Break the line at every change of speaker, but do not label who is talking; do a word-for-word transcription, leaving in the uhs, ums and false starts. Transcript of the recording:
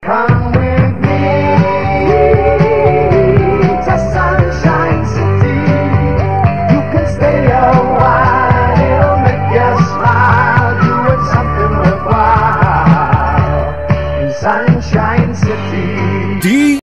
Come with me to Sunshine City. You can stay a while, it'll make you smile, doing something worthwhile in Sunshine City.